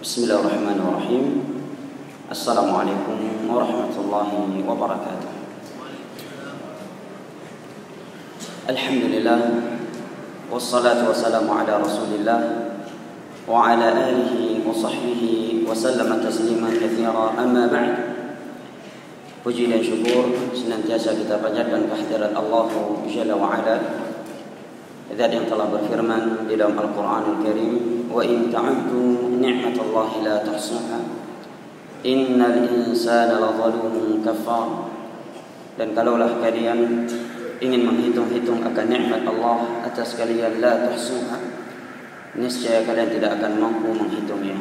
Bismillahirrahmanirrahim. Assalamualaikum warahmatullahi wabarakatuh. Alhamdulillah, wassalatu wassalamu ala Rasulillah wa ala alihi wa sahbihi wa sallama tasliman katsira. Amma ba'd. Puji dan syukur senantiasa kita panjatkan kehadirat Allah Jalla wa Ala, Zat yang telah berfirman di dalam Al-Quranul Karim, wa in ta'uddu ni'matallahi la tuhsuha innal insana lazalumun kafar. Dan kalaulah kalian ingin menghitung-hitung akan nikmat Allah atas kalian, la tuhsuha, niscaya kalian tidak akan mampu menghitungnya.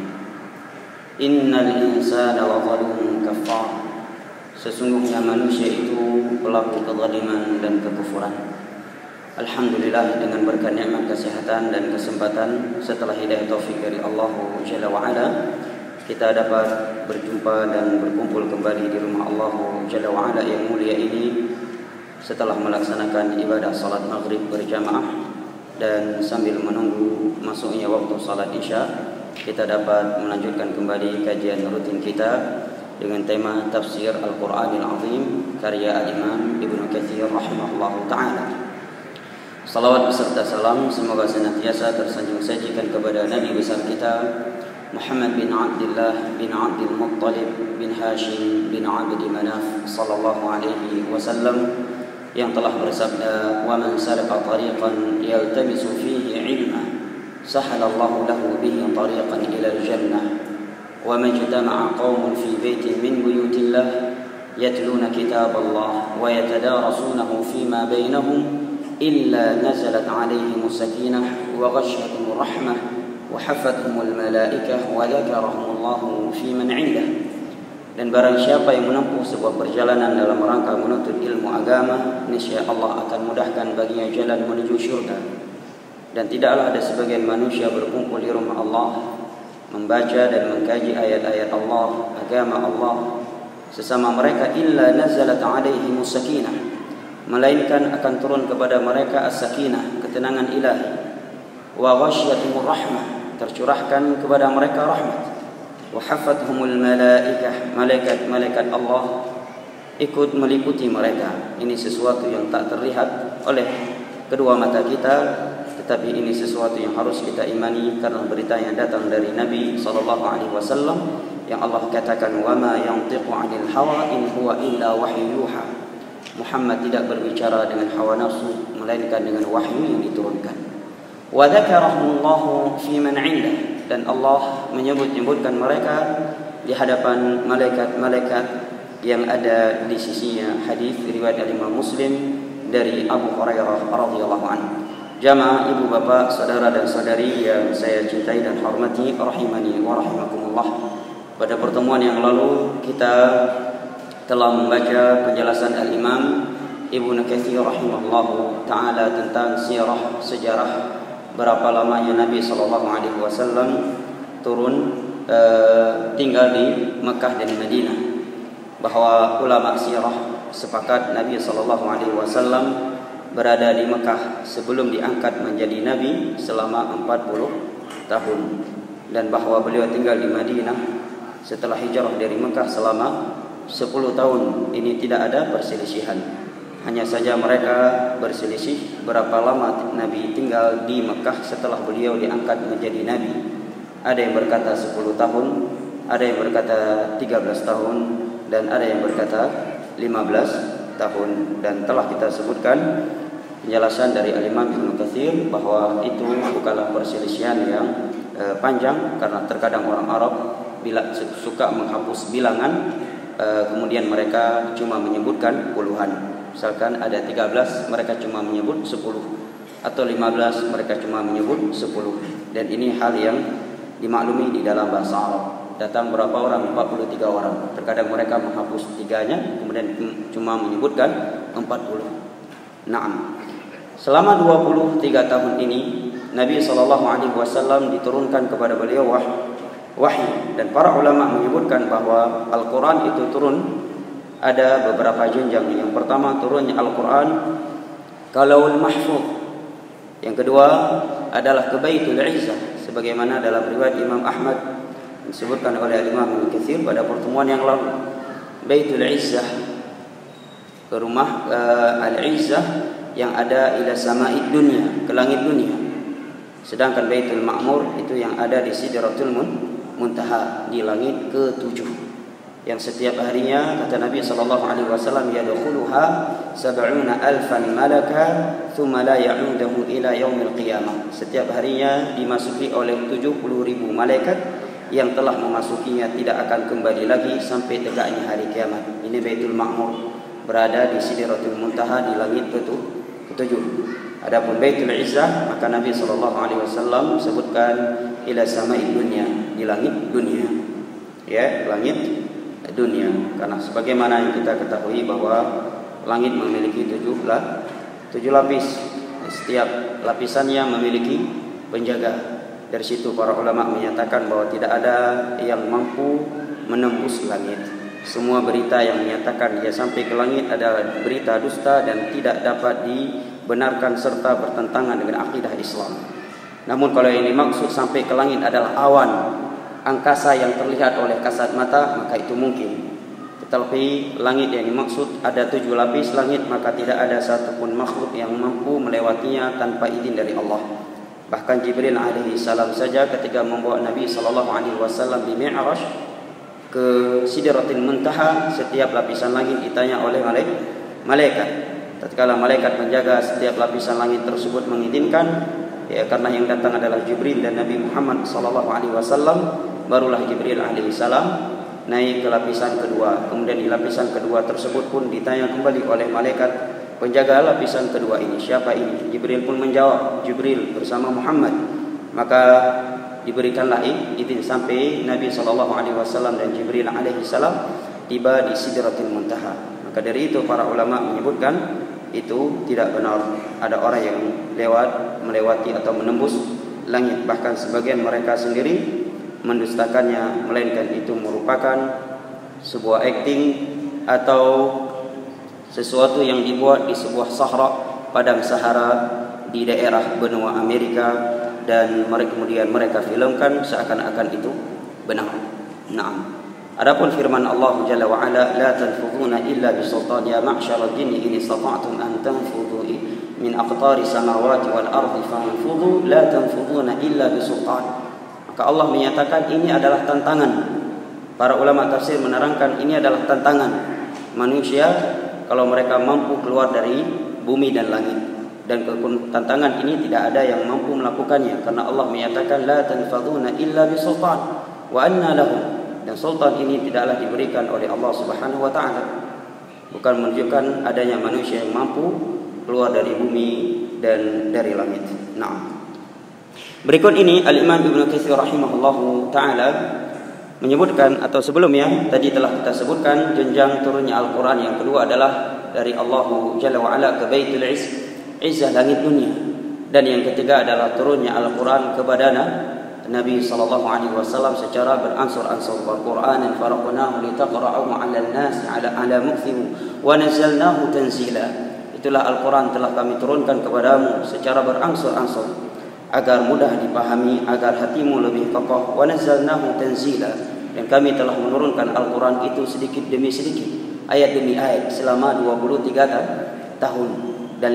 Innal insana lazalumun kafar, sesungguhnya manusia itu pelaku kezaliman dan kekufuran. Alhamdulillah, dengan berkat nikmat kesehatan dan kesempatan setelah hidayah taufik dari Allah Jalla wa Ala, kita dapat berjumpa dan berkumpul kembali di rumah Allah Jalla wa Ala yang mulia ini setelah melaksanakan ibadah salat maghrib berjamaah, dan sambil menunggu masuknya waktu salat isya, kita dapat melanjutkan kembali kajian rutin kita dengan tema Tafsir Al-Quranil Azim karya Al-Imam Ibnu Katsir rahimahullahu ta'ala. Salawat beserta salam semoga senantiasa tersanjung sajikan kepada Nabi besar kita Muhammad bin Abdullah bin Abdul Muttalib bin Hashim bin Abdi Manaf sallallahu alaihi wasallam, yang telah bersabda, wa man salaka tariqan yaltamisu fihi ilma sahalallahu lahu bihi tariqan ila al-jannah, wa majtama'a qaumun fi baitin min buyutillah yatluna kitaballah wa yatadarasunahu fima bainahum إلا نزلت عليهم السكينة وغشيتهم الرحمة وحفتهم الملائكة وذكرهم الله في من عنده. Dan barang siapa yang menempuh sebuah perjalanan dalam rangka menuntut ilmu agama, niscaya Allah akan mudahkan baginya jalan menuju syurga. Dan tidaklah ada sebagian manusia berkumpul di rumah Allah, membaca dan mengkaji ayat-ayat Allah, agama Allah, sesama mereka illa nazalat alaihimus sakinah, melainkan akan turun kepada mereka as-sakinah, ketenangan ilahi, wa ghasyiyatuhumur rahmah, tercurahkan kepada mereka rahmat, wa hafathumul malaikah, malaikat Allah ikut meliputi mereka. Ini sesuatu yang tak terlihat oleh kedua mata kita, tetapi ini sesuatu yang harus kita imani karena berita yang datang dari Nabi SAW, yang Allah katakan, wa ma yantiqu 'anil hawa in huwa illa wahyu yuha. Muhammad tidak berbicara dengan hawa nafsu, melainkan dengan wahyu yang diturunkan. Wa dzakarahumullahu fi man 'indah, dan Allah menyebutkan mereka di hadapan malaikat-malaikat yang ada di sisinya. Hadis riwayat Imam Muslim dari Abu Hurairah radhiyallahu anhu. Jamaah ibu bapak, saudara dan saudari yang saya cintai dan hormati, rahimani wa rahimakumullah. Pada pertemuan yang lalu kita telah membaca penjelasan Al-Imam Ibnu Katsir rahimahullahu ta'ala tentang sirah, sejarah berapa lamanya Nabi SAW turun tinggal di Mekah dan Madinah. Bahwa ulama sirah sepakat Nabi SAW berada di Mekah sebelum diangkat menjadi Nabi selama 40 tahun, dan bahwa beliau tinggal di Madinah setelah hijrah dari Mekah selama 10 tahun. Ini tidak ada perselisihan, hanya saja mereka berselisih berapa lama Nabi tinggal di Mekah setelah beliau diangkat menjadi Nabi. Ada yang berkata 10 tahun, ada yang berkata 13 tahun, dan ada yang berkata 15 tahun. Dan telah kita sebutkan penjelasan dari Al-Imam Ibnu Katsir bahwa itu bukanlah perselisihan yang panjang, karena terkadang orang Arab bila suka menghapus bilangan, kemudian mereka cuma menyebutkan puluhan. Misalkan ada 13, mereka cuma menyebut 10, atau 15, mereka cuma menyebut 10. Dan ini hal yang dimaklumi di dalam bahasa Arab. Datang berapa orang? 43 orang. Terkadang mereka menghapus 3-nya, kemudian cuma menyebutkan 40. Naam. Selama 23 tahun ini Nabi SAW diturunkan kepada beliau wahyu, dan para ulama menyebutkan bahwa Al-Quran itu turun ada beberapa jenjang. Yang pertama turunnya Al-Quran ke Lauhul Mahfuz, yang kedua adalah ke Baitul Izzah, sebagaimana dalam riwayat Imam Ahmad disebutkan oleh Imam Ibnu Katsir pada pertemuan yang lalu. Baitul Izzah, ke rumah Al-Izzah yang ada ila sama'id dunia, ke langit dunia. Sedangkan Baitul Ma'mur itu yang ada di Sidratul Muntaha, di langit ke-7, yang setiap harinya kata Nabi SAW, yadkhuluha 70,000 malaka thumma la ya'uduhu ila yaumil qiyamah. Setiap harinya dimasuki oleh 70,000 malaikat yang telah memasukinya tidak akan kembali lagi sampai tegaknya hari kiamat. Ini Baitul Ma'mur, berada di Sidratul Muntaha, di langit ke-7. Adapun Baitul Izzah, maka Nabi SAW sebutkan ila sama'id dunia, di langit dunia, ya, langit dunia. Karena sebagaimana yang kita ketahui bahwa langit memiliki 7 lapis. Setiap lapisannya memiliki penjaga. Dari situ para ulama menyatakan bahwa tidak ada yang mampu menembus langit. Semua berita yang menyatakan dia sampai ke langit adalah berita dusta dan tidak dapat dibenarkan serta bertentangan dengan akidah Islam. Namun kalau yang dimaksud sampai ke langit adalah awan angkasa yang terlihat oleh kasat mata, maka itu mungkin. Tetapi langit yang dimaksud ada 7 lapis langit, maka tidak ada satupun makhluk yang mampu melewatinya tanpa izin dari Allah. Bahkan Jibril alaihi salam saja ketika membawa Nabi SAW di Mi'raj ke Sidratul Muntaha, setiap lapisan langit ditanya oleh malaikat. Tatkala malaikat menjaga setiap lapisan langit tersebut mengizinkan, ya, karena yang datang adalah Jibril dan Nabi Muhammad SAW, barulah Jibril alaihi salam naik ke lapisan kedua. Kemudian di lapisan kedua tersebut pun ditanya kembali oleh malaikat penjaga lapisan kedua ini, siapa ini? Jibril pun menjawab, Jibril bersama Muhammad. Maka diberikanlah izin sampai Nabi SAW dan Jibril alaihi salam tiba di Sidratul Muntaha. Maka dari itu para ulama menyebutkan itu tidak benar ada orang yang melewati atau menembus langit. Bahkan sebagian mereka sendiri mendustakannya, melainkan itu merupakan sebuah akting atau sesuatu yang dibuat di sebuah sahara, padang Sahara di daerah benua Amerika, dan kemudian mereka filmkan seakan-akan itu benar. Naam. Adapun firman Allah Jalla wa Ala, la tanfuduna illa bisultan ya ma'syaral jinni in istata'tum an tanfudu min aqtari samawati wal ardi fanfudu la tanfuduna illa bisultan. Maka Allah menyatakan ini adalah tantangan. Para ulama tafsir menerangkan ini adalah tantangan manusia kalau mereka mampu keluar dari bumi dan langit. Dan tantangan ini tidak ada yang mampu melakukannya, karena Allah menyatakan la tanfaduna illa bisultan wa anna lahum. Dan sultan ini tidaklah diberikan oleh Allah Subhanahu wa taala, bukan menunjukkan adanya manusia yang mampu keluar dari bumi dan dari langit. Nah, berikut ini Al-Imam Ibnu Katsir rahimahullahu taala menyebutkan, atau sebelumnya tadi telah kita sebutkan jenjang turunnya Al-Quran yang kedua adalah dari Allah Jalla wa Ala ke Baitul Izzah, langit dunia. Dan yang ketiga adalah turunnya Al-Quran kepada Nabi SAW secara beransur-ansur. Al-Quran faraqnahu litaqra'ahu 'alan nasi 'ala mukthin wa nazzalnahu tanzila. Itulah Al-Quran telah kami turunkan kepadamu secara beransur-ansur agar mudah dipahami, agar hatimu lebih kokoh. Wa nazzalnahu tanzila, dan kami telah menurunkan Al-Quran itu sedikit demi sedikit, ayat demi ayat selama 23 tahun. Dan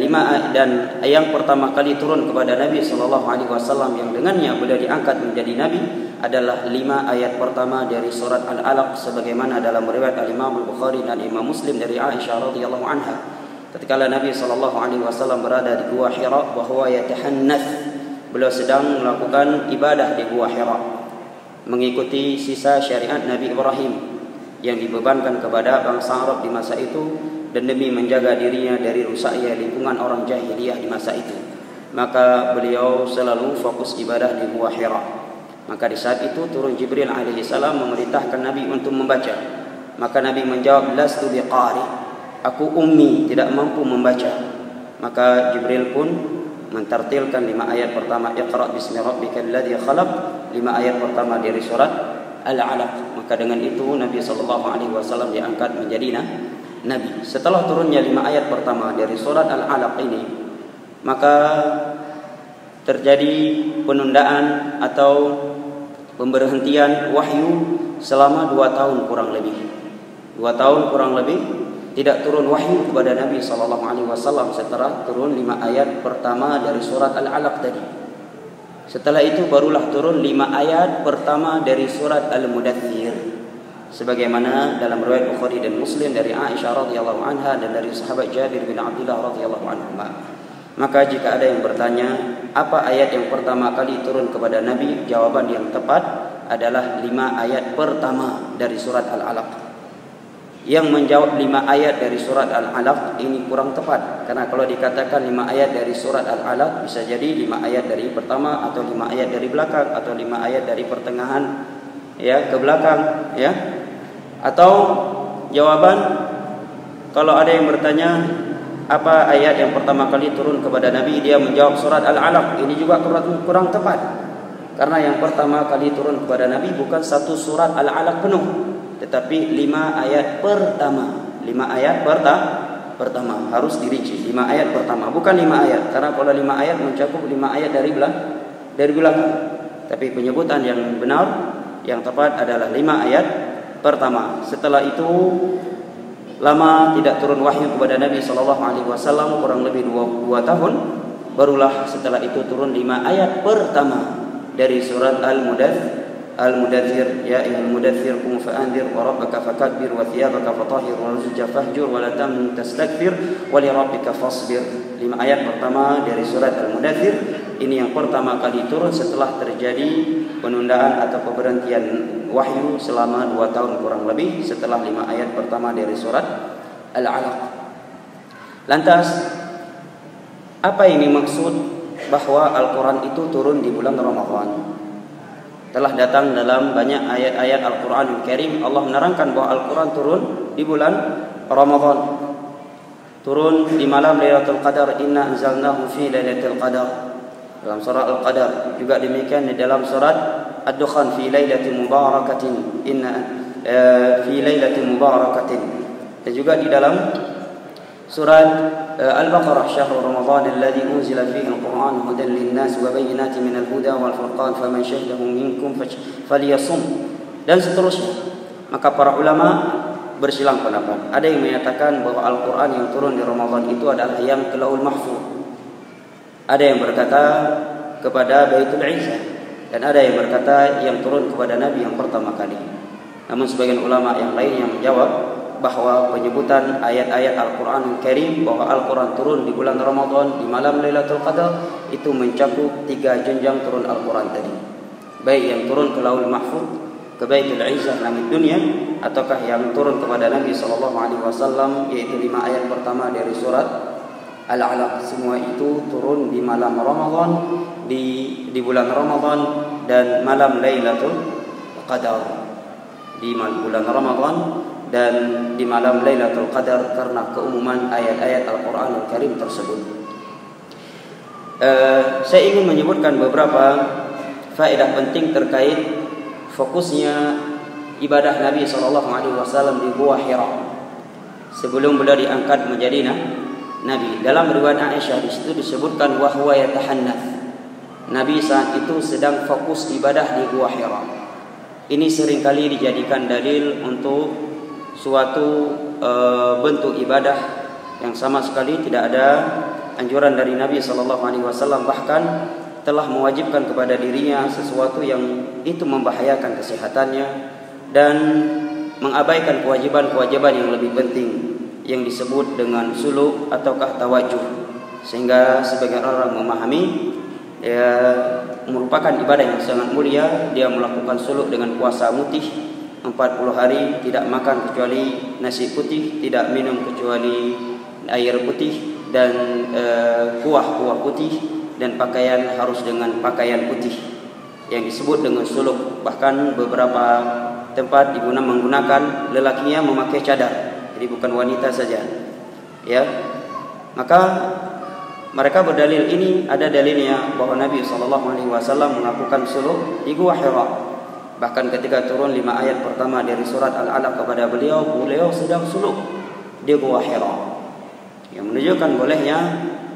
yang pertama kali turun kepada Nabi SAW yang dengannya beliau diangkat menjadi Nabi adalah 5 ayat pertama dari surat Al-Alaq, sebagaimana dalam riwayat Al-Imam Al-Bukhari dan Imam Muslim dari Aisyah radhiyallahu anha. Ketika Nabi SAW berada di Gua Hira, bahwa yatahannath, beliau sedang melakukan ibadah di Gua Hira, mengikuti sisa syariat Nabi Ibrahim yang dibebankan kepada bangsa Arab di masa itu, dan demi menjaga dirinya dari rusaknya lingkungan orang jahiliyah di masa itu, maka beliau selalu fokus ibadah di Gua Hira. Maka di saat itu turun Jibril alaihi salam memerintahkan Nabi untuk membaca. Maka Nabi menjawab, lastu biqari, aku ummi, tidak mampu membaca. Maka Jibril pun mentartilkan 5 ayat pertama, Iqra bismi rabbikal ladzi khalaq, 5 ayat pertama dari surat Al-Alaq. Maka dengan itu Nabi SAW diangkat menjadi Nabi. Setelah turunnya 5 ayat pertama dari surat Al-Alaq ini, maka terjadi penundaan atau pemberhentian wahyu selama 2 tahun kurang lebih. 2 tahun kurang lebih tidak turun wahyu kepada Nabi SAW setelah turun 5 ayat pertama dari surat Al-Alaq tadi. Setelah itu barulah turun 5 ayat pertama dari surat Al-Mudaththir, sebagaimana dalam riwayat Bukhari dan Muslim dari Aisyah radhiyallahu anha dan dari sahabat Jabir bin Abdullah radhiyallahu anhu. Maka jika ada yang bertanya, apa ayat yang pertama kali turun kepada Nabi? Jawaban yang tepat adalah 5 ayat pertama dari surat Al-Alaq. Yang menjawab 5 ayat dari surat Al-Alaq ini kurang tepat, karena kalau dikatakan 5 ayat dari surat Al-Alaq, bisa jadi 5 ayat dari pertama, atau 5 ayat dari belakang, atau 5 ayat dari pertengahan ya ke belakang ya. Atau jawaban, kalau ada yang bertanya apa ayat yang pertama kali turun kepada Nabi, dia menjawab surat Al-Alaq, ini juga kurang tepat, karena yang pertama kali turun kepada Nabi bukan satu surat Al-Alaq penuh, tetapi 5 ayat pertama. 5 ayat pertama harus dirinci. 5 ayat pertama, bukan 5 ayat, karena kalau 5 ayat mencakup 5 ayat dari belakang. Tapi penyebutan yang benar, yang tepat adalah 5 ayat pertama. Setelah itu lama tidak turun wahyu kepada Nabi SAW, kurang lebih 2 tahun. Barulah setelah itu turun 5 ayat pertama dari surat Al-Mudaththir, ya ayyuhal mudaththir qum fa'anzir wa rabbaka fakabbir wa thiyabaka fatahhir wa rujza fahjur wa la tamnun tastakbir wa li rabbika fasbir. 5 ayat pertama dari surat Al-Mudaththir ini yang pertama kali turun setelah terjadi penundaan atau pemberhentian wahyu selama 2 tahun kurang lebih setelah 5 ayat pertama dari surat Al-Alaq. Lantas apa ini maksud bahwa Al-Quran itu turun di bulan Ramadan? Telah datang dalam banyak ayat-ayat Al-Quranul Karim, Allah menerangkan bahwa Al-Quran turun di bulan Ramadan, turun di malam Lailatul Qadar. Inna anzalnahu fi Lailatul Qadar, dalam surah Al-Qadar. Juga demikian di dalam surat Ad-Dukhan, fi lailatin mubarakatin, inna fi lailatin mubarakatin. Dan juga di dalam surat Al-Baqarah, syahrul Ramadan alladzi unzila fihi al-Qur'an hudan lin-nas wa bayyinatin minal huda wal furqan faman shahidahu minkum falyasum, dan seterusnya. Maka para ulama bersilang pendapat. Ada yang menyatakan bahwa Al-Quran yang turun di Ramadan itu adalah yang ke Lauhul Mahfuz. Ada yang berkata kepada Baitul Izzah, dan ada yang berkata yang turun kepada Nabi yang pertama kali. Namun sebagian ulama yang lain yang menjawab bahwa penyebutan ayat-ayat Al-Quran Karim bahwa Al-Quran turun di bulan Ramadan di malam Lailatul Qadar itu mencakup 3 jenjang turun Al-Quran tadi, baik yang turun ke Lauhul Mahfuz, ke Baitul Izzah langit dunia, ataukah yang turun kepada Nabi SAW, yaitu 5 ayat pertama dari surat Al-Alaq. Semua itu turun di malam Ramadan, di bulan Ramadan dan malam Lailatul Qadar, di bulan Ramadan dan di malam Lailatul Qadar, karena keumuman ayat-ayat Al-Quran Al-Karim tersebut. Saya ingin menyebutkan beberapa faedah penting terkait fokusnya ibadah Nabi SAW di Gua Hira sebelum beliau diangkat menjadi Nabi. Dalam riwayat Aisyah di situ disebutkan wahwa yatahannath, Nabi saat itu sedang fokus ibadah di Gua Hira. Ini seringkali dijadikan dalil untuk suatu bentuk ibadah yang sama sekali tidak ada anjuran dari Nabi SAW, bahkan telah mewajibkan kepada dirinya sesuatu yang itu membahayakan kesehatannya dan mengabaikan kewajiban-kewajiban yang lebih penting yang disebut dengan suluk ataukah tawajuh, sehingga sebagian orang memahami merupakan ibadah yang sangat mulia. Dia melakukan suluk dengan puasa mutih 40 hari, tidak makan kecuali nasi putih, tidak minum kecuali air putih dan kuah putih, dan pakaian harus dengan pakaian putih yang disebut dengan suluk. Bahkan beberapa tempat menggunakan lelakinya memakai cadar, jadi bukan wanita saja. Ya, maka mereka berdalil, ini ada dalilnya bahwa Nabi SAW melakukan suluk di Gua Hira. Bahkan ketika turun 5 ayat pertama dari surat Al-Alaq kepada beliau sedang suluk di Gua Hira, yang menunjukkan bolehnya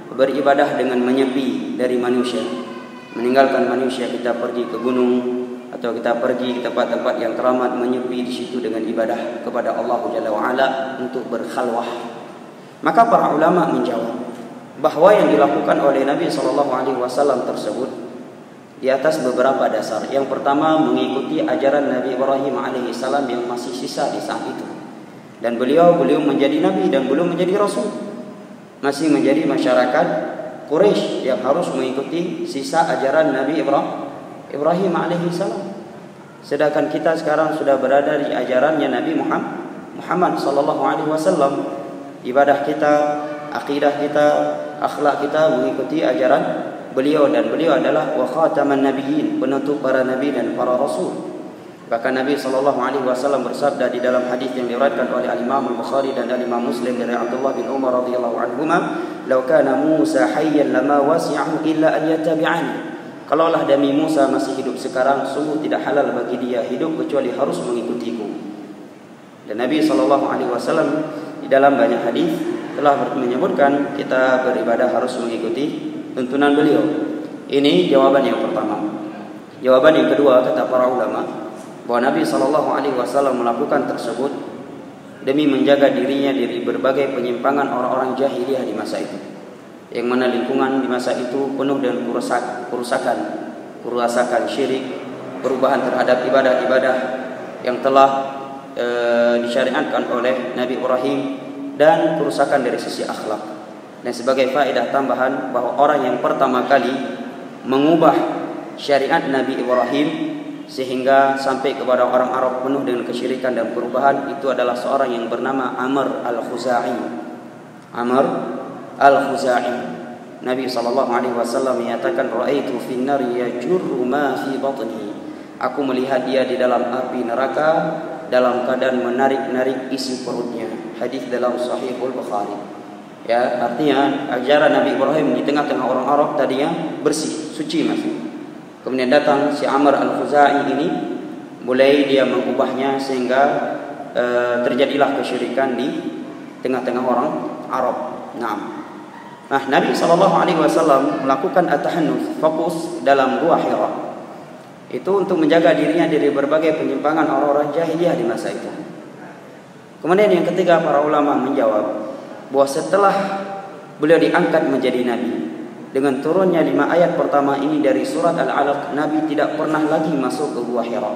beribadah dengan menyepi dari manusia, meninggalkan manusia, kita pergi ke gunung atau kita pergi ke tempat-tempat yang teramat, menyepi di situ dengan ibadah kepada Allah Jalla wa'ala untuk berkhalwah. Maka para ulama menjawab bahawa yang dilakukan oleh Nabi SAW tersebut di atas beberapa dasar. Yang pertama, mengikuti ajaran Nabi Ibrahim AS yang masih sisa di saat itu. Dan beliau belum menjadi Nabi dan belum menjadi Rasul, masih menjadi masyarakat Quraisy yang harus mengikuti sisa ajaran Nabi Ibrahim alaihissalam. Sedangkan kita sekarang sudah berada di ajarannya Nabi Muhammad sallallahu alaihi wasallam. Ibadah kita, akidah kita, akhlak kita mengikuti ajaran beliau, dan beliau adalah wa khataman nabiyyin, penutup para nabi dan para rasul. Bahkan Nabi sallallahu alaihi wasallam bersabda di dalam hadis yang diriwayatkan oleh Imam Al-Bukhari dan Imam Muslim dari Abdullah bin Umar radhiyallahu anhuma, "Law kana Musa hayyan lama wasi'ahu illa an yattabi'ani." Kalaulah demi Musa masih hidup sekarang, sungguh tidak halal bagi dia hidup kecuali harus mengikutiku. Dan Nabi SAW di dalam banyak hadis telah menyebutkan kita beribadah harus mengikuti tuntunan beliau. Ini jawaban yang pertama. Jawaban yang kedua, kata para ulama, bahwa Nabi SAW melakukan tersebut demi menjaga dirinya dari berbagai penyimpangan orang-orang jahiliyah di masa itu, yang mana lingkungan di masa itu penuh dengan kerusakan syirik, perubahan terhadap ibadah-ibadah yang telah disyariatkan oleh Nabi Ibrahim, dan kerusakan dari sisi akhlak. Dan sebagai faedah tambahan, bahwa orang yang pertama kali mengubah syariat Nabi Ibrahim sehingga sampai kepada orang Arab penuh dengan kesyirikan dan perubahan, itu adalah seorang yang bernama Amr al-Khuzai. Amr al-Khuzai. Nabi SAW menyatakan, "Ra'aitu fin nari yajurru ma fi batni." Aku melihat dia di dalam api neraka dalam keadaan menarik-narik isi perutnya. Hadis dalam Sahihul Bukhari. Ya, artinya ajaran Nabi Ibrahim di tengah-tengah orang Arab tadinya bersih, suci masih. Kemudian datang si Amr al-Khuzai ini, mulai dia mengubahnya sehingga terjadilah kesyirikan di tengah-tengah orang Arab. Nah, Nabi SAW melakukan at-tahannus, fokus dalam gua Hira, itu untuk menjaga dirinya dari berbagai penyimpangan orang-orang jahiliyah di masa itu. Kemudian yang ketiga, para ulama menjawab bahwa setelah beliau diangkat menjadi Nabi, dengan turunnya 5 ayat pertama ini dari surat Al-Alaq, Nabi tidak pernah lagi masuk ke gua Hira.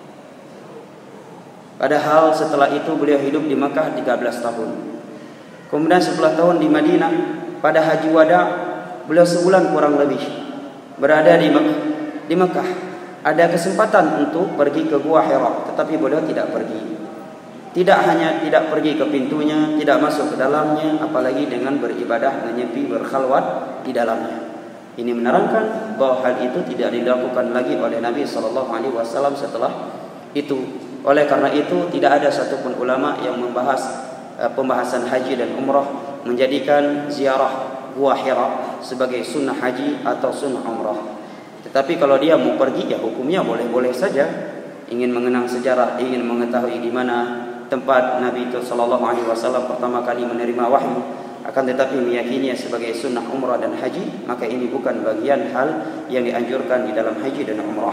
Padahal setelah itu beliau hidup di Makkah 13 tahun. Kemudian 10 tahun di Madinah. Pada haji wada, beliau sebulan kurang lebih berada di Makkah. Ada kesempatan untuk pergi ke gua Hira, tetapi beliau tidak pergi. Tidak hanya tidak pergi ke pintunya, tidak masuk ke dalamnya, apalagi dengan beribadah, menyepi, berkhalwat di dalamnya. Ini menerangkan bahwa hal itu tidak dilakukan lagi oleh Nabi SAW setelah itu. Oleh karena itu, tidak ada satupun ulama yang membahas pembahasan haji dan umrah, menjadikan ziarah gua Hira sebagai sunnah haji atau sunnah umrah. Tetapi kalau dia mau pergi, ya hukumnya boleh-boleh saja. Ingin mengenang sejarah, ingin mengetahui di mana tempat Nabi itu SAW pertama kali menerima wahyu, akan tetapi meyakininya sebagai sunnah umrah dan haji, maka ini bukan bagian hal yang dianjurkan di dalam haji dan umrah.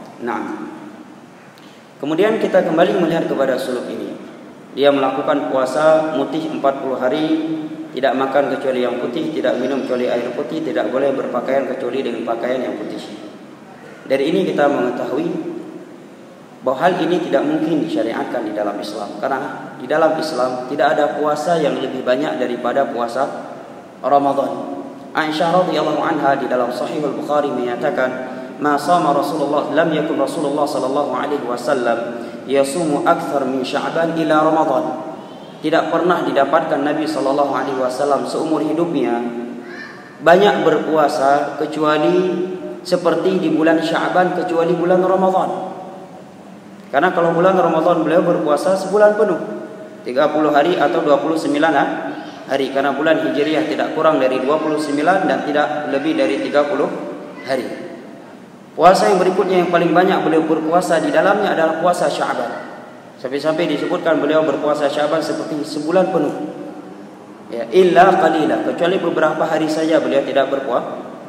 Kemudian kita kembali melihat kepada suluk ini. Dia melakukan puasa mutih 40 hari, tidak makan kecuali yang putih, tidak minum kecuali air putih, tidak boleh berpakaian kecuali dengan pakaian yang putih. Dari ini kita mengetahui bahwa hal ini tidak mungkin disyariatkan di dalam Islam, karena di dalam Islam tidak ada puasa yang lebih banyak daripada puasa Ramadan. Aisyah radhiyallahu anha di dalam Sahihul Bukhari menyatakan, "Ma shama Rasulullah, lam yakun Rasulullah sallallahu alaihi wasallam yasumu akthar min Sya'ban ila Ramadan." Tidak pernah didapatkan Nabi sallallahu alaihi wasallam seumur hidupnya banyak berpuasa kecuali seperti di bulan Sya'ban, kecuali bulan Ramadan. Karena kalau bulan Ramadan beliau berpuasa sebulan penuh, 30 hari atau 29 hari. Karena bulan Hijriah tidak kurang dari 29 dan tidak lebih dari 30 hari. Puasa yang berikutnya yang paling banyak beliau berpuasa di dalamnya adalah puasa Sya'ban. Sampai-sampai disebutkan beliau berpuasa Sya'ban seperti sebulan penuh. Ya, illa qalila, kecuali beberapa hari saja beliau tidak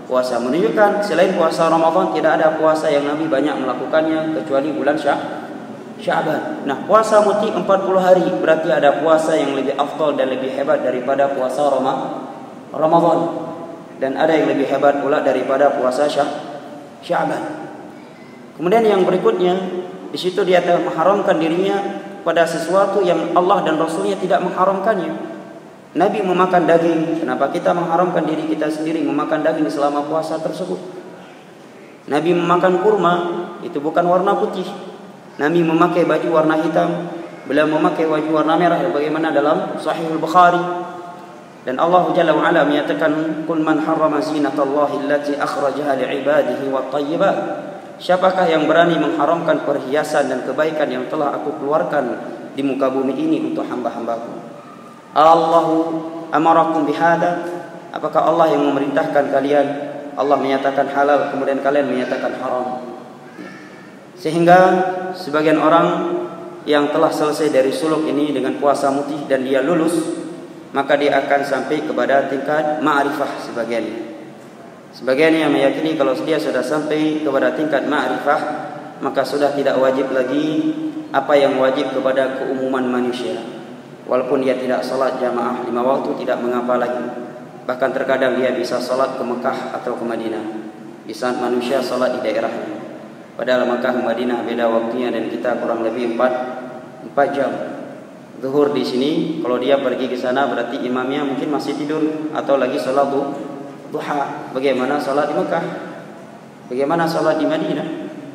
puasa. Menunjukkan selain puasa Ramadan tidak ada puasa yang Nabi banyak melakukannya kecuali bulan Sya'ban. Nah, puasa muti 40 hari berarti ada puasa yang lebih afdal dan lebih hebat daripada puasa Ramadan. Dan ada yang lebih hebat pula daripada puasa Sya'ban. Kemudian yang berikutnya, di situ dia telah mengharamkan dirinya pada sesuatu yang Allah dan Rasulnya tidak mengharamkannya. Nabi memakan daging, kenapa kita mengharamkan diri kita sendiri memakan daging selama puasa tersebut? Nabi memakan kurma, itu bukan warna putih. Nabi memakai baju warna hitam, beliau memakai baju warna merah, bagaimana dalam Sahih Bukhari. Dan Allah Jalla wa Ala menyatakan, "Qul man harrama zinatallahi allati akhrajaha li'ibadihi wat-thayyibat." Siapakah yang berani mengharamkan perhiasan dan kebaikan yang telah aku keluarkan di muka bumi ini untuk hamba-hambaku? Allahu amarakum bihada. Apakah Allah yang memerintahkan kalian? Allah menyatakan halal, kemudian kalian menyatakan haram. Sehingga sebagian orang yang telah selesai dari suluk ini dengan puasa mutih dan dia lulus, maka dia akan sampai kepada tingkat ma'rifah sebagiannya. Sebagian yang meyakini kalau dia sudah sampai kepada tingkat ma'rifah, maka sudah tidak wajib lagi apa yang wajib kepada keumuman manusia. Walaupun dia tidak salat jamaah 5 waktu tidak mengapa lagi. Bahkan terkadang dia bisa salat ke Mekah atau ke Madinah, di saat manusia salat di daerahnya. Padahal Mekah dan Madinah beda waktunya dan kita kurang lebih 4 jam. Zuhur di sini, kalau dia pergi ke sana berarti imamnya mungkin masih tidur atau lagi salat duha. Bagaimana salat di Mekah? Bagaimana salat di Madinah?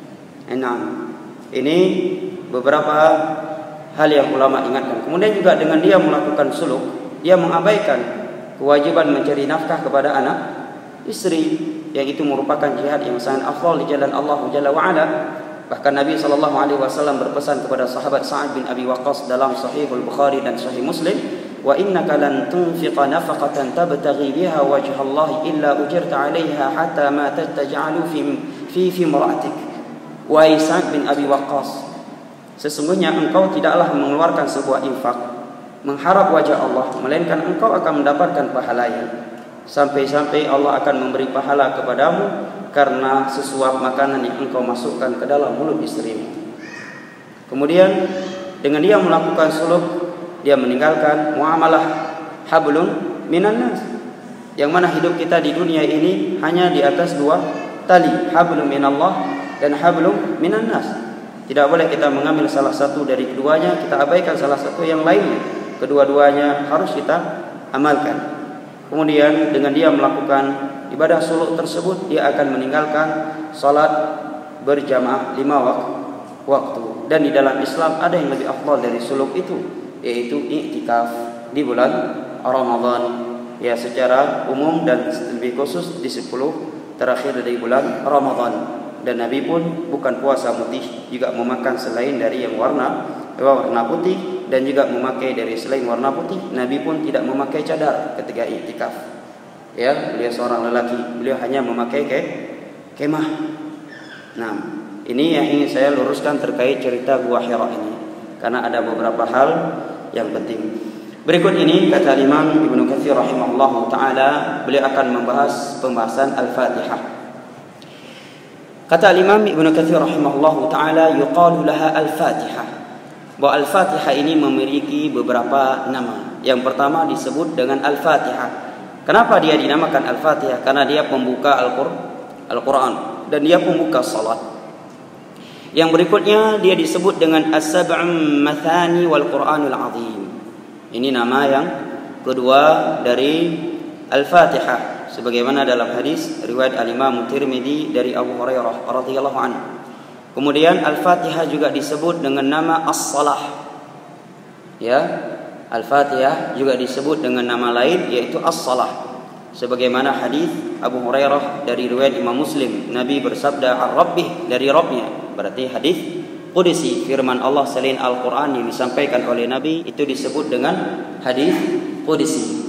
Ini beberapa hal yang ulama ingatkan. Kemudian juga dengan dia melakukan suluk, dia mengabaikan kewajiban mencari nafkah kepada anak istri, yang itu merupakan jihad yang sangat afdal di jalan Allah Jalla wa Ala. Bahkan Nabi SAW berpesan kepada sahabat Sa'ad bin Abi Waqqas dalam Sahih Bukhari dan Sahih Muslim, "Wa innaka lan tunfiqa nafaqatan tabtaghi biha wajha Allah illa ujirta 'alayha hatta ma taj'alu fi imra'atik." Wahai Sa'ad bin Abi Waqqas, sesungguhnya engkau tidaklah mengeluarkan sebuah infak mengharap wajah Allah, melainkan engkau akan mendapatkan pahalanya, sampai-sampai Allah akan memberi pahala kepadamu karena sesuap makanan yang engkau masukkan ke dalam mulut istrimu. Kemudian dengan dia melakukan suluk, dia meninggalkan muamalah hablum minan nas, yang mana hidup kita di dunia ini hanya di atas 2 tali, hablum minallah dan hablum minan nas. Tidak boleh kita mengambil salah satu dari keduanya, kita abaikan salah satu yang lainnya. Kedua-duanya harus kita amalkan. Kemudian dengan dia melakukan ibadah suluk tersebut, dia akan meninggalkan salat berjamaah 5 waktu. Dan di dalam Islam ada yang lebih afdal dari suluk itu, yaitu i'tikaf di bulan Ramadan. Ya, secara umum dan lebih khusus di 10 terakhir dari bulan Ramadan. Dan Nabi pun bukan puasa mutih, juga memakan selain dari yang warna putih, dan juga memakai dari selain warna putih. Nabi pun tidak memakai cadar ketika i'tikaf. Ya, beliau seorang lelaki, beliau hanya memakai kemah. Nah, ini yang ingin saya luruskan terkait cerita Gua Hira ini, karena ada beberapa hal yang penting. Berikut ini kata Imam Ibnu Katsir rahimahullahu taala, beliau akan membahas pembahasan Al-Fatihah. Kata Imam Ibnu Katsir rahimahullahu taala, yuqalu laha Al-Fatihah. Bahwa Al-Fatihah ini memiliki beberapa nama. Yang pertama disebut dengan Al-Fatihah. Kenapa dia dinamakan Al-Fatihah? Karena dia pembuka Al-Quran dan dia pembuka salat. Yang berikutnya dia disebut dengan As-Sab'um Mathani wal Quranul Azim. Ini nama yang kedua dari Al-Fatihah, sebagaimana dalam hadis riwayat Al-Imam Tirmidzi dari Abu Hurairah radhiyallahu anhu. Kemudian Al-Fatihah juga disebut dengan nama As-Salah. Ya, Al-Fatihah juga disebut dengan nama lain yaitu As-Salah. Sebagaimana hadis Abu Hurairah dari riwayat Imam Muslim, Nabi bersabda ar-Rabbih, dari Rabbnya. Berarti hadis qudsi, firman Allah selain Al-Quran yang disampaikan oleh Nabi, itu disebut dengan hadis qudsi.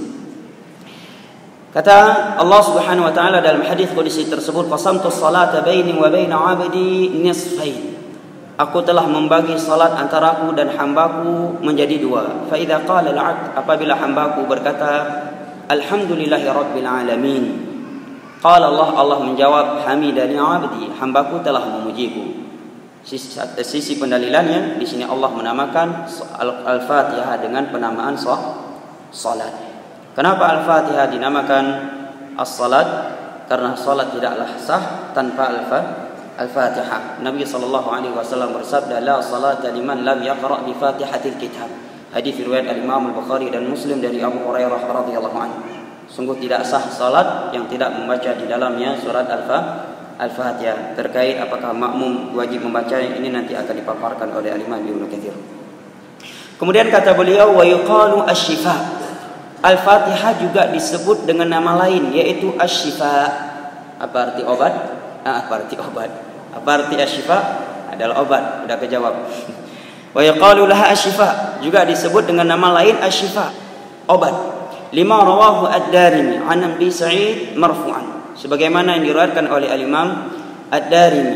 Kata Allah Subhanahu wa taala dalam hadis qudsi tersebut, qasamtu salata baini wa baina 'abdi nisfain. Aku telah membagi salat antaraku dan hambaku menjadi 2. Fa idza qala al-'abd, apabila hambaku berkata alhamdulillahi rabbil alamin, Qala Allah menjawab, hamidani 'abdi, hambaku telah memujiku. Sisi pendalilannya di sini Allah menamakan Al-Fatihah dengan penamaan salat. Kenapa Al-Fatihah dinamakan as-salat? Karena salat tidaklah sah tanpa Al-Fatihah. Nabi sallallahu alaihi wasallam bersabda, la salata liman lam yaqra' bi Fatihatil kitab. Hadis riwayat Al-Imam Al-Bukhari dan Muslim dari Abu Hurairah radhiyallahu anhu. Sungguh tidak sah salat yang tidak membaca di dalamnya surat Al-Fatihah. Terkait apakah makmum wajib membacanya, ini nanti akan dipaparkan oleh Al-Imam Ibnu Katsir. Kemudian kata beliau, wa yuqalu asy-syifa. Al-Fatihah juga disebut dengan nama lain, yaitu asy-syifa. Apa arti obat? Apa arti obat? Apa arti asy-syifa? Adalah obat. Sudah kejawab. Wa yuqalu laha asy-syifa, juga disebut dengan nama lain asy-syifa, obat. Lima rawahu ad-Darimi an Abi Sa'id marfu'an, sebagaimana yang diriwayatkan oleh Al-Imam Ad-Darimi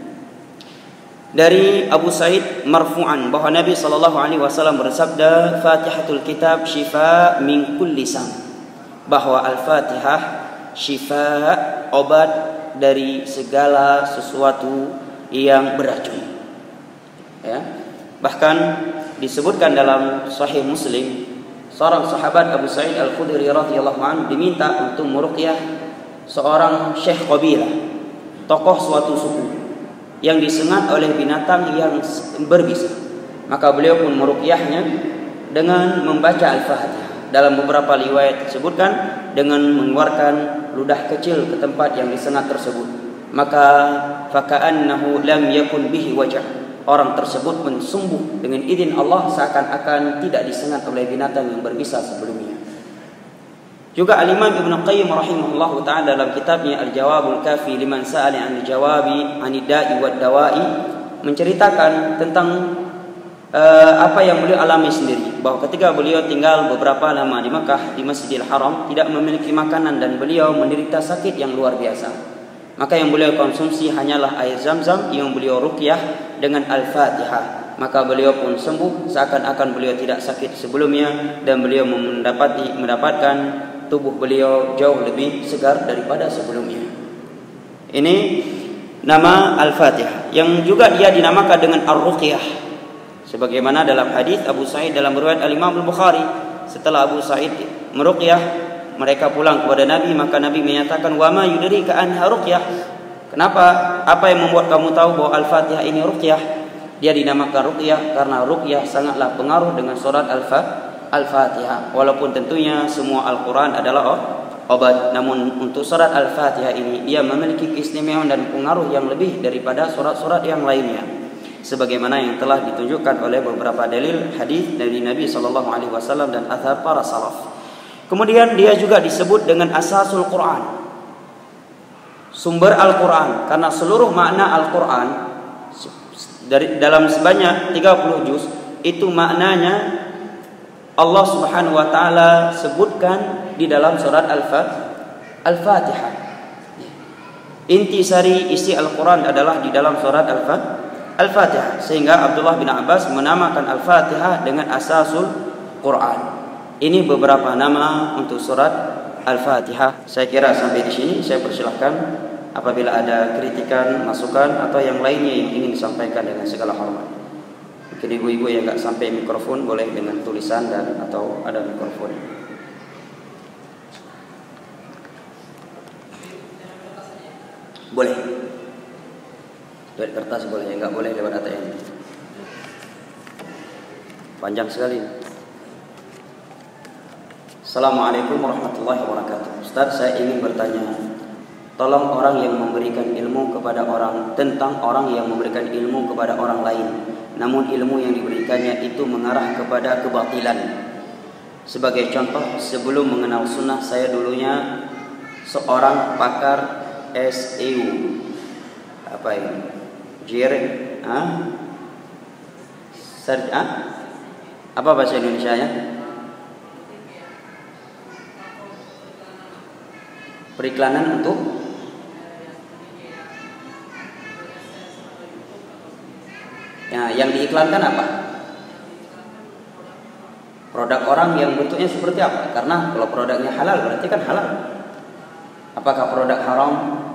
dari Abu Sa'id marfu'an bahwa Nabi sallallahu alaihi wasallam bersabda, Fatihatul kitab syifa min kulli sam, bahwa Al-Fatihah syifa, obat dari segala sesuatu yang beracun. Ya. Bahkan disebutkan dalam Sahih Muslim, seorang sahabat Abu Sa'id Al-Khudri radhiyallahu anhu diminta untuk meruqyah seorang syekh qabilah, tokoh suatu suku yang disengat oleh binatang yang berbisa. Maka beliau pun meruqyahnya dengan membaca Al-Fatihah. Dalam beberapa riwayat disebutkan dengan mengeluarkan ludah kecil ke tempat yang disengat tersebut. Maka faka'annahu lam yakun bihi wajah. Orang tersebut pun sembuh dengan izin Allah, seakan-akan tidak disengat oleh binatang yang berbisa sebelumnya. Juga Al-Imam Ibnu Qayyim rahimahullahu ta'ala dalam kitabnya Al-Jawabul Kafi liman sa'ala 'anil jawabi 'anid da'i wad dawa'i menceritakan tentang apa yang beliau alami sendiri, bahwa ketika beliau tinggal beberapa lama di Mekah di Masjidil Haram, tidak memiliki makanan dan beliau menderita sakit yang luar biasa. Maka yang beliau konsumsi hanyalah air Zam-Zam yang beliau ruqyah dengan Al-Fatihah. Maka beliau pun sembuh, seakan-akan beliau tidak sakit sebelumnya, dan beliau mendapatkan tubuh beliau jauh lebih segar daripada sebelumnya. Ini nama Al-Fatihah yang juga dia dinamakan dengan Ar-Ruqyah. Sebagaimana dalam hadis Abu Sa'id dalam riwayat Al-Imam Al-Bukhari, setelah Abu Sa'id meruqyah mereka pulang kepada Nabi, maka Nabi menyatakan, wa ma yudrika anha ruqyah. Kenapa? Apa yang membuat kamu tahu bahwa Al-Fatihah ini ruqyah? Dia dinamakan ruqyah karena ruqyah sangatlah pengaruh dengan surat Al-Fatihah. Walaupun tentunya semua Al-Quran adalah obat, namun untuk surat Al-Fatihah ini dia memiliki keistimewaan dan pengaruh yang lebih daripada surat-surat yang lainnya. Sebagaimana yang telah ditunjukkan oleh beberapa dalil hadis dari Nabi SAW dan athar para salaf. Kemudian dia juga disebut dengan asasul Quran, sumber Al-Quran, karena seluruh makna Al-Quran dari dalam sebanyak 30 juz itu maknanya Allah Subhanahu wa taala sebutkan di dalam surat Al-Fatihah. Intisari isi Al-Quran adalah di dalam surat Al-Fatihah, sehingga Abdullah bin Abbas menamakan Al-Fatihah dengan asasul Quran. Ini beberapa nama untuk surat Al-Fatihah. Saya kira sampai di sini. Saya persilahkan apabila ada kritikan, masukan atau yang lainnya yang ingin disampaikan dengan segala hormat. Mungkin ibu-ibu yang nggak sampai mikrofon boleh dengan tulisan dan atau ada mikrofon. Boleh. Lewat kertas boleh, nggak boleh lewat ATM. Panjang sekali. Assalamualaikum warahmatullahi wabarakatuh. Ustaz, saya ingin bertanya, tolong orang yang memberikan ilmu kepada orang tentang orang yang memberikan ilmu kepada orang lain, namun ilmu yang diberikannya itu mengarah kepada kebatilan. Sebagai contoh, sebelum mengenal sunnah, saya dulunya seorang pakar SEU. Apa ini? Apa bahasa Indonesia-nya? Periklanan untuk yang diiklankan apa? Produk orang yang bentuknya seperti apa? Karena kalau produknya halal berarti kan halal. Apakah produk haram?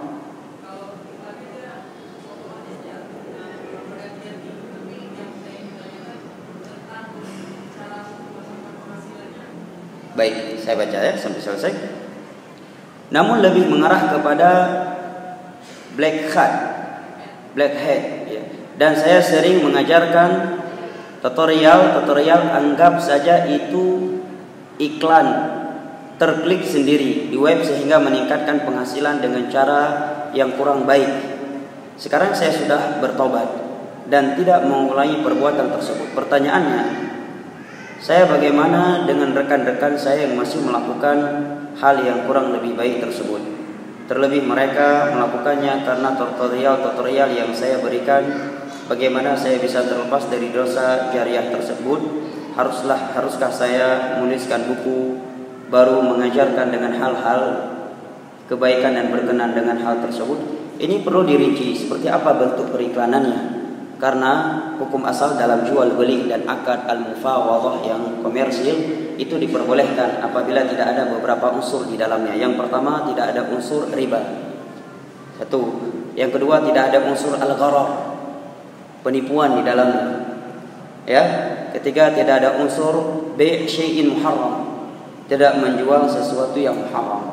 Baik, saya baca ya sampai selesai. Namun lebih mengarah kepada black hat ya. Dan saya sering mengajarkan tutorial anggap saja itu iklan terklik sendiri di web sehingga meningkatkan penghasilan dengan cara yang kurang baik. Sekarang saya sudah bertobat dan tidak mengulangi perbuatan tersebut. Pertanyaannya, saya bagaimana dengan rekan-rekan saya yang masih melakukan hal yang kurang lebih baik tersebut? Terlebih mereka melakukannya karena tutorial yang saya berikan. Bagaimana saya bisa terlepas dari dosa jariah tersebut? Haruskah saya menuliskan buku baru mengajarkan dengan hal-hal kebaikan dan berkenan dengan hal tersebut? Ini perlu dirinci seperti apa bentuk periklanannya. Karena hukum asal dalam jual beli dan akad al-mufawadah yang komersil itu diperbolehkan apabila tidak ada beberapa unsur di dalamnya. Yang pertama, tidak ada unsur riba. Satu. Yang kedua, tidak ada unsur al-gharar, penipuan di dalamnya. Ya. Ketiga, tidak ada unsur bi' syai'in muharram, tidak menjual sesuatu yang haram.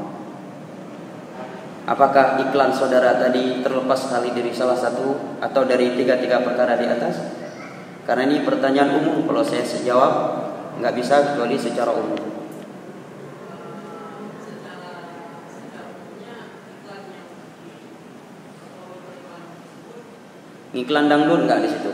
Apakah iklan saudara tadi terlepas sekali dari salah satu atau dari tiga perkara di atas? Karena ini pertanyaan umum, kalau saya jawab nggak bisa kecuali secara umum. Iklan dangdut nggak di situ?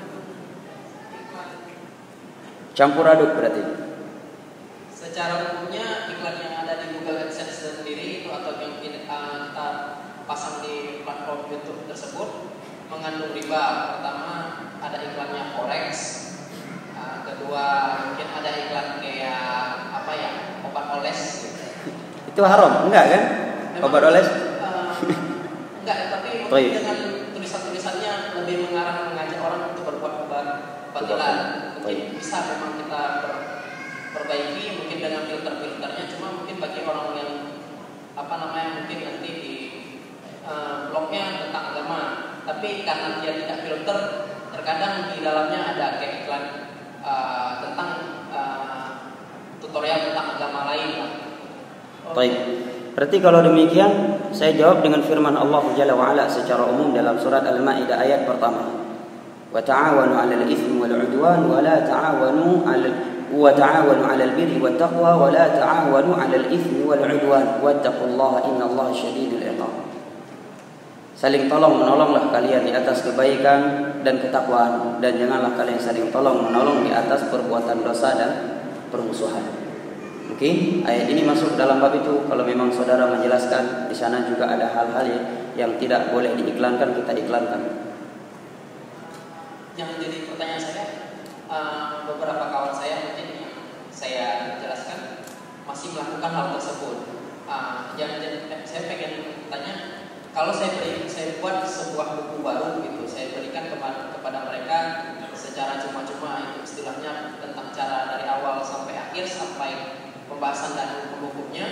Campur aduk berarti. Secara umumnya iklan yang ada di Google AdSense sendiri itu atau yang kita pasang di platform YouTube tersebut mengandung riba. Pertama ada iklannya forex, kedua mungkin ada iklan kayak apa ya, obat oles. Itu haram enggak kan? Memang, obat oles? Enggak, tapi mungkin dengan tulisan-tulisannya lebih mengajak orang untuk berbuat kebatilan. Mungkin bisa memang kita perbaiki mungkin dengan filternya, cuma mungkin bagi orang yang mungkin nanti di blognya tentang agama, tapi karena dia tidak filter, terkadang di dalamnya ada kayak iklan tentang tutorial tentang agama lain. Baik. Berarti kalau demikian saya jawab dengan firman Allah Jalla wa Ala secara umum dalam surat Al-Maidah ayat pertama. Wa ta'awanu 'alal itsmi wal 'udwan wa la ta'awanu 'alal birri wat taqwa wa la ta'awanu 'alal itsmi wal 'udwan wattaqullaha innallaha syadidul 'iqab. Saling tolong menolonglah kalian di atas kebaikan dan ketakwaan, dan janganlah kalian saling tolong menolong di atas perbuatan dosa dan permusuhan. Mungkin ayat ini masuk dalam bab itu. Kalau memang saudara menjelaskan di sana juga ada hal-hal yang tidak boleh diiklankan, kita iklankan. Yang menjadi pertanyaan saya, beberapa kawan saya mungkin yang saya jelaskan masih melakukan hal tersebut. Saya pengen tanya, kalau saya buat sebuah buku baru gitu, saya berikan kepada mereka secara cuma-cuma, itu istilahnya tentang cara dari awal sampai akhir sampai pembahasan dan hukum-hukumnya,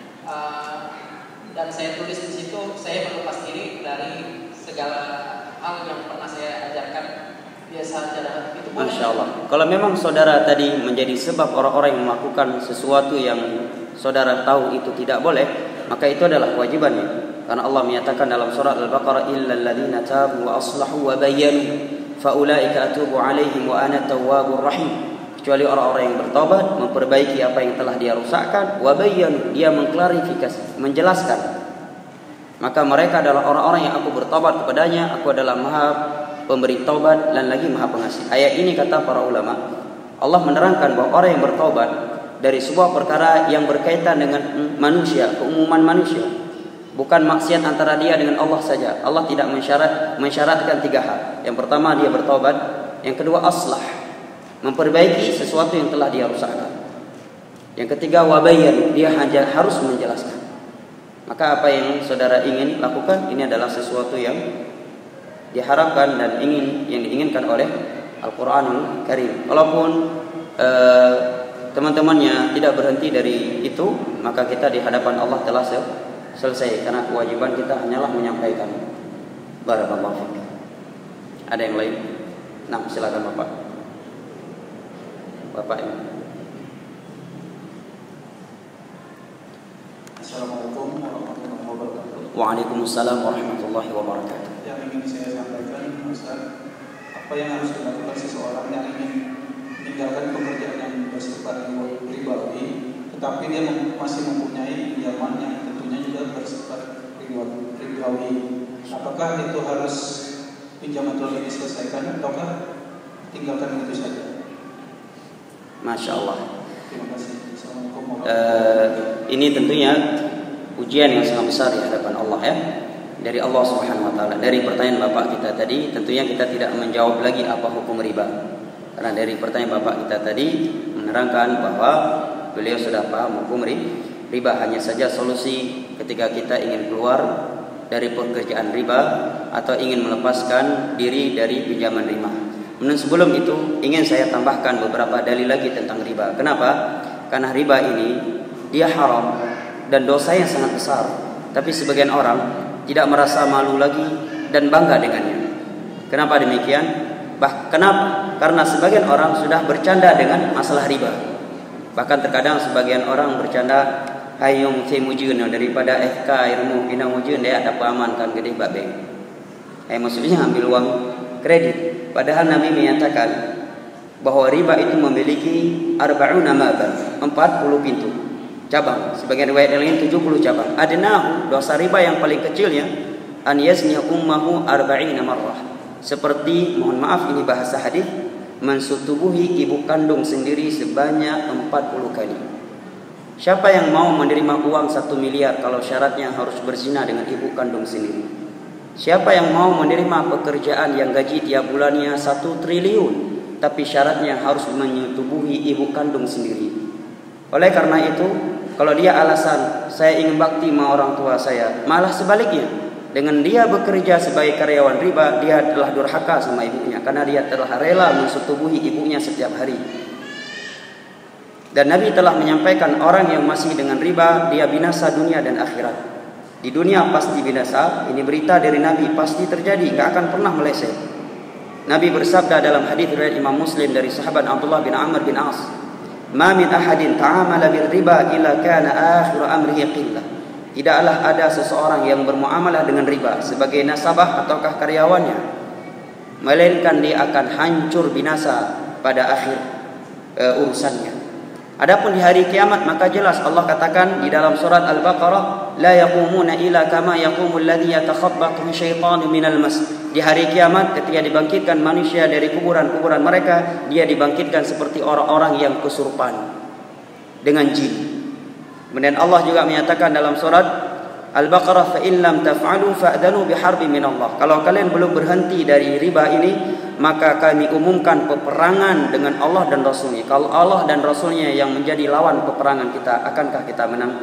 dan saya tulis di situ, saya berlepas diri dari segala hal yang pernah saya ajarkan biasa aja itu. Masya Allah. Kalau memang saudara tadi menjadi sebab orang-orang yang melakukan sesuatu yang saudara tahu itu tidak boleh, maka itu adalah kewajibannya. Karena Allah menyatakan dalam surat Al-Baqarah, illal ladzina tabu wa aslahu wa bayyanu fa ulaika atubu alaihim wa ana tawwabur rahim. Kecuali orang-orang yang bertobat, memperbaiki apa yang telah dia rusakkan, wa bayyanu, dia mengklarifikasi, menjelaskan. Maka mereka adalah orang-orang yang aku bertobat kepadanya, aku adalah Maha Pemberi taubat dan lagi Maha Pengasih. Ayat ini kata para ulama, Allah menerangkan bahwa orang yang bertobat dari sebuah perkara yang berkaitan dengan manusia, keumuman manusia, bukan maksiat antara dia dengan Allah saja. Allah tidak mensyaratkan tiga hal. Yang pertama dia bertobat, yang kedua aslah, memperbaiki sesuatu yang telah dia rusakkan. Yang ketiga wabayyan, dia hanya harus menjelaskan. Maka apa yang saudara ingin lakukan ini adalah sesuatu yang diharapkan dan yang diinginkan oleh Al-Quranul Karim. Walaupun teman-temannya tidak berhenti dari itu, maka kita di hadapan Allah telah selesai, karena kewajiban kita hanyalah menyampaikan. Barakallahu fiik. Ada yang lain? Nah, silakan Bapak. Bapak ini. Assalamualaikum warahmatullahi wabarakatuh. Waalaikumsalam warahmatullahi wabarakatuh. Yang ingin saya sampaikan, Ustaz, apa yang harus dilakukan seseorang yang ingin meninggalkan pekerjaan yang bersifat ribawi, tetapi dia masih mempunyai pinjaman yang tentunya juga bersifat ribawi. Apakah itu harus pinjaman itu diselesaikan ataukah tinggalkan itu saja? Masya Allah. Terima kasih. Assalamualaikum warahmatullahi wabarakatuh. Ini tentunya ujian yang sangat besar di hadapan Allah ya, dari Allah Subhanahu wa taala. Dari pertanyaan Bapak kita tadi, tentunya kita tidak menjawab lagi apa hukum riba. Karena dari pertanyaan Bapak kita tadi menerangkan bahwa beliau sudah paham hukum riba. Hanya saja solusi ketika kita ingin keluar dari pekerjaan riba atau ingin melepaskan diri dari pinjaman riba. Namun sebelum itu ingin saya tambahkan beberapa dalil lagi tentang riba. Kenapa? Karena riba ini dia haram dan dosa yang sangat besar. Tapi sebagian orang tidak merasa malu lagi dan bangga dengannya. Kenapa demikian? Kenapa? Karena sebagian orang sudah bercanda dengan masalah riba. Bahkan terkadang sebagian orang bercanda, hayung mujun daripada FK ilmu ina mujun dia ada pamankan gede babeng. Maksudnya ambil uang kredit. Padahal Nabi menyatakan bahwa riba itu memiliki 40 maban, 40 pintu cabang. Sebagian riwayat lain 70 cabang. Adnahu, dosa riba yang paling kecilnya, an yasniya ummahu 40 marrah. Seperti, mohon maaf ini bahasa hadis, mensutubuhi ibu kandung sendiri sebanyak 40 kali. Siapa yang mau menerima uang 1 miliar kalau syaratnya harus berzina dengan ibu kandung sendiri? Siapa yang mau menerima pekerjaan yang gaji tiap bulannya 1 triliun tapi syaratnya harus menyetubuhi ibu kandung sendiri? Oleh karena itu, kalau dia alasan saya ingin bakti sama orang tua saya, malah sebaliknya, dengan dia bekerja sebagai karyawan riba, dia telah durhaka sama ibunya karena dia telah rela mensetubuhi ibunya setiap hari. Dan Nabi telah menyampaikan orang yang masih dengan riba, dia binasa dunia dan akhirat. Di dunia pasti binasa, ini berita dari Nabi, pasti terjadi, gak akan pernah meleset. Nabi bersabda dalam hadis riwayat Imam Muslim dari sahabat Abdullah bin Amr bin As, "Ma min ahadin ta'amala bil riba illa kana akhiru amrihi qillah." Tidaklah ada seseorang yang bermuamalah dengan riba sebagai nasabah ataukah karyawannya, melainkan dia akan hancur binasa pada akhir urusannya. Adapun di hari kiamat maka jelas Allah katakan di dalam surat Al-Baqarah, la yaqumuna illa kama yaqumul ladzi yatakhabbathu syaitanu minal mas. Di hari kiamat ketika dibangkitkan manusia dari kuburan-kuburan mereka, dia dibangkitkan seperti orang-orang yang kesurupan dengan jin. Kemudian Allah juga menyatakan dalam surat Al-Baqarah, fa in lam taf'alu fa'dhanu biharbin min Allah. Kalau kalian belum berhenti dari riba ini, maka kami umumkan peperangan dengan Allah dan Rasulnya. Kalau Allah dan Rasulnya yang menjadi lawan peperangan kita, akankah kita menang?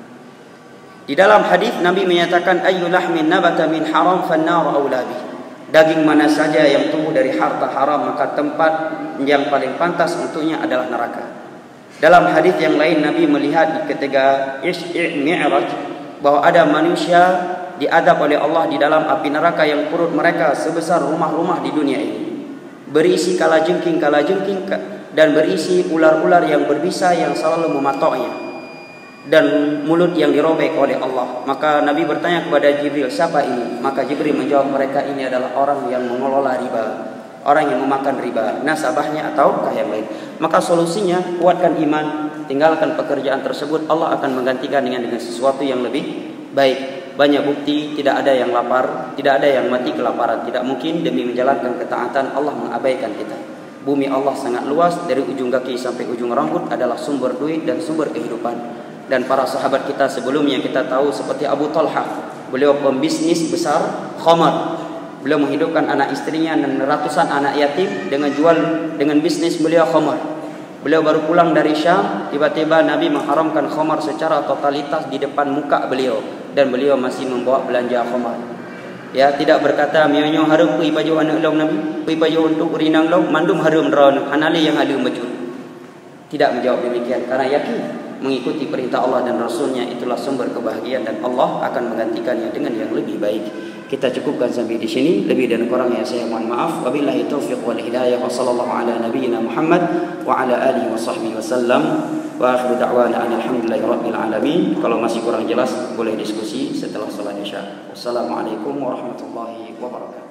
Di dalam hadis Nabi menyatakan, ayyu lahmin nabata min haram fannar aula bih. Daging mana saja yang tumbuh dari harta haram, maka tempat yang paling pantas untuknya adalah neraka. Dalam hadis yang lain Nabi melihat ketika Mi'raj bahwa ada manusia diadab oleh Allah di dalam api neraka yang perut mereka sebesar rumah-rumah di dunia ini, berisi kalajengking dan berisi ular-ular yang berbisa yang selalu mematoknya, dan mulut yang dirobek oleh Allah. Maka Nabi bertanya kepada Jibril, siapa ini? Maka Jibril menjawab, mereka ini adalah orang yang mengelola riba, orang yang memakan riba, nasabahnya ataukah yang lain. Maka solusinya kuatkan iman, tinggalkan pekerjaan tersebut, Allah akan menggantikan dengan sesuatu yang lebih baik. Banyak bukti, tidak ada yang lapar, tidak ada yang mati kelaparan. Tidak mungkin demi menjalankan ketaatan Allah mengabaikan kita. Bumi Allah sangat luas, dari ujung kaki sampai ujung rambut adalah sumber duit dan sumber kehidupan. Dan para sahabat kita sebelumnya kita tahu seperti Abu Talha, beliau pembisnis besar khamar. Beliau menghidupkan anak istrinya dan ratusan anak yatim dengan bisnis beliau khamar. Beliau baru pulang dari Syam, tiba-tiba Nabi mengharamkan khamar secara totalitas di depan muka beliau, dan beliau masih membawa belanja khamar. Ya, tidak berkata mionyo harum pi baju anak long Nabi, pi baju untuk rinang long mandum harum ron, anali yang harum baju. Tidak menjawab demikian karena yakin mengikuti perintah Allah dan Rasulnya itulah sumber kebahagiaan dan Allah akan menggantikannya dengan yang lebih baik. Kita cukupkan sampai di sini. Lebih dan kurangnya saya mohon maaf. Wabillahi taufiq wal hidayah. Wa sallallahu ala nabiyyina Muhammad wa ala alihi wa sahbihi wasallam. Wa akhiru da'wana alhamdulillahi rabbil alamin. Kalau masih kurang jelas boleh diskusi setelah salat Isya. Wassalamualaikum warahmatullahi wabarakatuh.